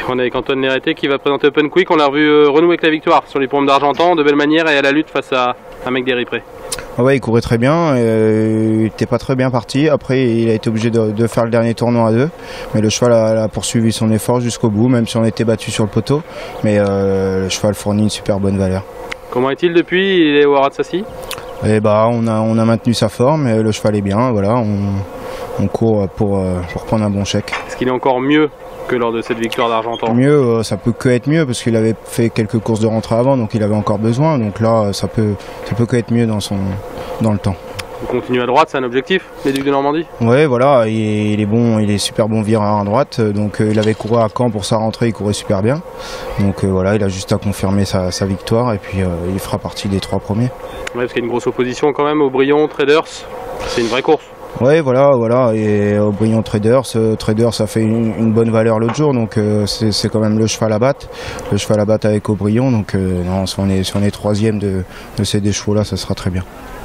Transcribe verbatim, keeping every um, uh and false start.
On est avec Antoine Néreté qui va présenter Open Quick. On l'a revu euh, renouer avec la victoire sur les pompes d'Argentan de belle manière et à la lutte face à un mec des Ripré. Ouais, il courait très bien, euh, il n'était pas très bien parti. Après, il a été obligé de, de faire le dernier tournoi à deux. Mais le cheval a, a poursuivi son effort jusqu'au bout, même si on était battu sur le poteau. Mais euh, le cheval fournit une super bonne valeur. Comment est-il depuis? Il est au Aratsasi? Et bah, on a, on a maintenu sa forme, et le cheval est bien. Voilà, on, on court pour, pour prendre un bon chèque. Est-ce qu'il est encore mieux que lors de cette victoire d'Argentan? Mieux, ça peut que être mieux parce qu'il avait fait quelques courses de rentrée avant, donc il avait encore besoin. Donc là, ça peut, ça peut que être mieux dans, son, dans le temps. Vous continuez à droite, c'est un objectif, les Ducs de Normandie? Ouais, voilà, il, il est bon, il est super bon vireur à droite. Donc euh, il avait couru à Caen pour sa rentrée, il courait super bien. Donc euh, voilà, il a juste à confirmer sa, sa victoire et puis euh, il fera partie des trois premiers. Ouais, parce qu'il y a une grosse opposition quand même, Aubryon, Traders, c'est une vraie course. Ouais, voilà, voilà, et Aubryon Traders, euh, Traders a fait une, une bonne valeur l'autre jour, donc euh, c'est quand même le cheval à battre, le cheval à battre avec Aubryon, donc euh, non, si on est, si on est troisième de, de ces deux chevaux là, ça sera très bien.